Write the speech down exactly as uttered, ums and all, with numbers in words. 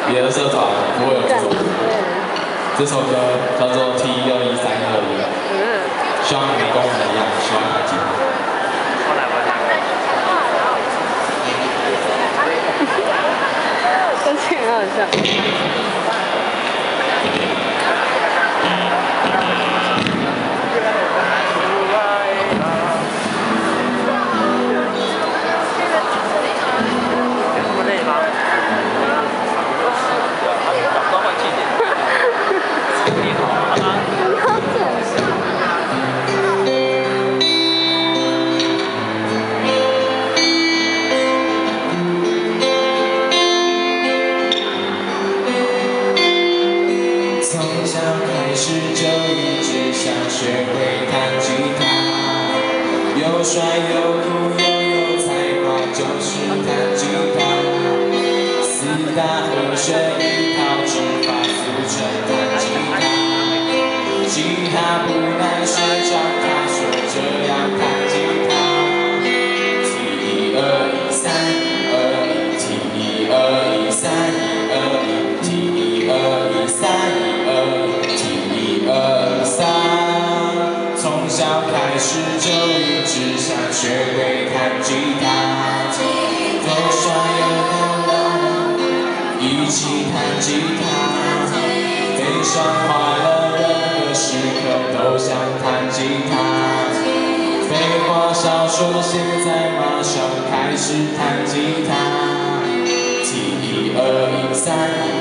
别的社团不会有这首歌。这首歌叫做 T 二一三二一，希望你们跟我们一样喜欢弹吉他。后来我这这很好笑。 学会弹吉他，又帅又酷又有才华，就是弹吉他。四大和弦一套指法，俗称弹吉他。吉他不难学，找他说这样弹吉他。T 一二一三一二一 T 一二一三一二一 T 一二一三一二一 T 一二三。 从小开始就一直想学会弹吉他，又帅又漂亮，一起弹吉他。悲伤快乐任何时刻都想弹吉他。废话少说，现在马上开始弹吉他。T 一二一三一。